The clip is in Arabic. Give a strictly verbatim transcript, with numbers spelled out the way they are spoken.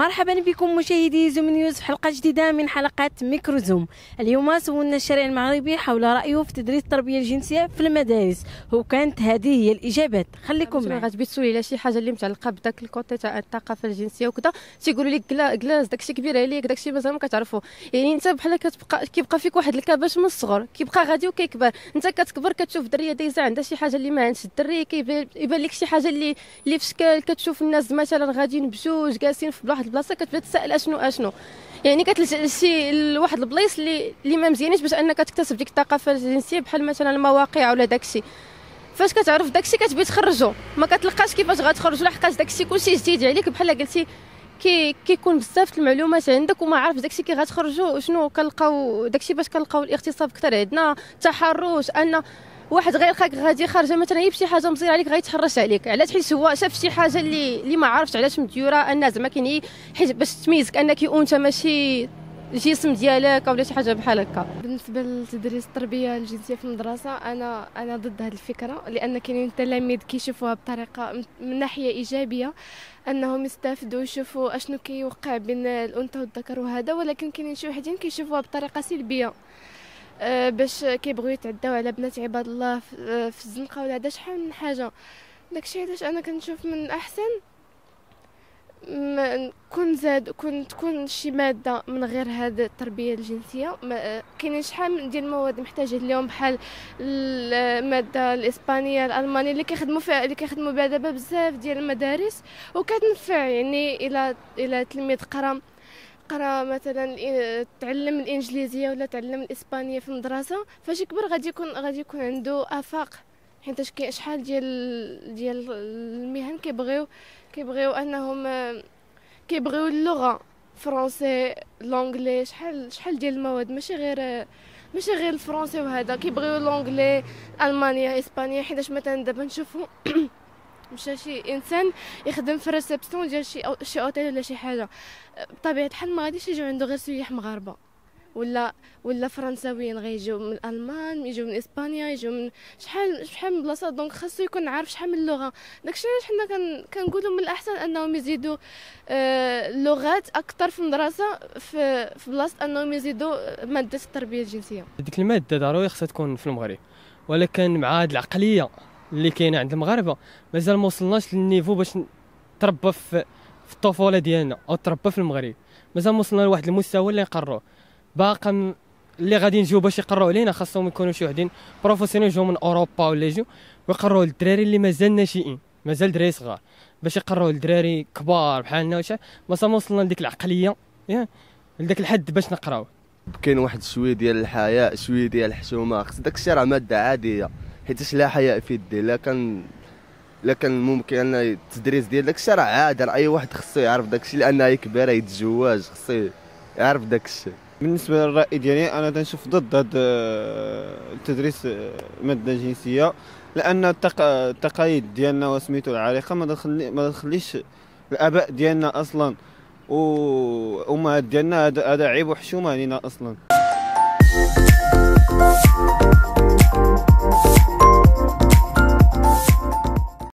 مرحبا بكم مشاهدي زوم نيوز في حلقه جديده من حلقات ميكروزوم. اليوم سولنا الشارع المغربي حول رايه في تدريس التربيه الجنسيه في المدارس، وكانت هذه هي الاجابات. خليكم معنا. غتبي تسولي على شي حاجه اللي متعلقه بداك الكوتي تاع الثقافه الجنسيه وكذا، تيقولوا لك كلاس داكشي كبير عليك، داكشي مازال ما كتعرفوا. يعني انت بحال كتبقى كيبقى فيك واحد الكباش من الصغر، كيبقى غادي وكيكبر، انت كتكبر كتشوف دريه دايزه عندها شي حاجه اللي ما عندش الدري، كيبان لك شي حاجه اللي اللي في شكل، كتشوف الناس مثلا غاديين بجوج جالسين في واحد البلاصه، كتبدا تسال اشنو اشنو. يعني كتلجا لشي لواحد البلايص اللي اللي ما مزيانينش باش انك تكتسب ديك الثقافه الجنسيه، بحال مثلا المواقع ولا داكشي. فاش كتعرف داكشي كتبغي تخرجو، ما كتلقاش كيفاش غتخرجو لحقاش داكشي كلشي جديد عليك، بحال قلتي كي كيكون بزاف المعلومات عندك وما عارف داكشي كي غتخرجوا شنو كنلقاو. داكشي باش كنلقاو الاغتصاب كثر عندنا، تحرش، ان واحد غير خاك غادي خارجه مثلا هي بشي حاجه مزيره عليك غيتحرش عليك، علاش؟ حيت هو شاف شي حاجه اللي اللي ما عرفتش علاش مديوره، ان زعما كاين حيت باش تميزك انك انت ماشي الجسم ديالك او شي حاجه بحال هكا. بالنسبه لتدريس التربيه الجنسيه في المدرسه، انا انا ضد هذه الفكره، لان كاينين التلاميذ كيشوفوها بطريقه من ناحيه ايجابيه، انهم يستافدوا يشوفوا اشنو كيوقع بين الانثى والذكر وهذا، ولكن كاينين شي وحدين كيشوفوها بطريقه سلبيه، أه باش كيبغيو يتعداو على بنات عباد الله في الزنقه ولا هذا شحال من حاجه. داكشي علاش انا كنشوف من الاحسن كون زاد كون تكون شي ماده من غير هاد التربيه الجنسيه. كاينين شحال ديال المواد محتاجين اليوم، بحال الماده الاسبانيه الالمانيه اللي كيخدموا فيها اللي كيخدموا بها دابا بزاف ديال المدارس وكتنفع. يعني الى الى تلميذ قرا قرا مثلا تعلم الانجليزيه ولا تعلم الاسبانيه في المدرسه، فاش يكبر غادي يكون غادي يكون عنده افاق، حيت كاين شحال ديال ديال المهن كيبغيو كيبغيو انهم كيبغيو اللغه فرونسي لونجلي، شحال شحال ديال المواد، ماشي غير ماشي غير الفرنسي وهذا، كيبغيو لونجلي المانيا اسبانيا. حيتاش مثلا دابا نشوفوا مشى شي انسان يخدم في الريسبسيون ديال شي أو شي اوتيل ولا شي حاجه، بطبيعه الحال ما غاديش يجيو عنده غير سياح مغاربه ولا ولا فرنساويين، غيجيو من الالمان، يجيو من اسبانيا، يجيو من شحال شحال من بلاصه. دونك خاصو يكون عارف شحال من لغه. داكشي علاش حنا كن كنقولوا من الاحسن انهم يزيدوا آه لغات اكثر في المدرسه، في في بلاصه انهم يزيدوا ماده التربيه الجنسيه. ديك الماده ضروري خصها تكون في المغرب، ولكن مع هاد العقليه اللي كاينه عند المغاربه مازال ما وصلناش للنيفو باش تربى في في الطفوله ديالنا او تربى في المغرب. مازال ما وصلنا لواحد المستوى اللي نقرروه. باقا اللي غادي نجيو باش يقراو علينا خاصهم يكونوا شي وحدين بروفيسيونيل يجيو من اوروبا ولا يجيو ويقراو للدراري اللي مازال ناشئين، مازال دراري صغار، باش يقراو للدراري كبار بحالنا. واش مازال ما وصلنا لديك العقليه ياك لذاك الحد باش نقراو. كاين واحد شويه ديال الحياء، شويه ديال الحشومه، خص داكشي راه ماده عاديه، حيت لا حياء في الدين. لا كان لا كان ممكن ان التدريس ديال داكشي راه عادي، راه اي واحد خصو يعرف داكشي، لانه يكبر يتزوج خصو يعرف داكشي. بالنسبه للراي ديالي انا تنشوف ضد هذا التدريس ماده جنسيه، لان التقاليد ديالنا وسميتو العريقه ما تخلي ما تخليش الاباء ديالنا اصلا وامهات ديالنا، هذا عيب وحشومه علينا اصلا.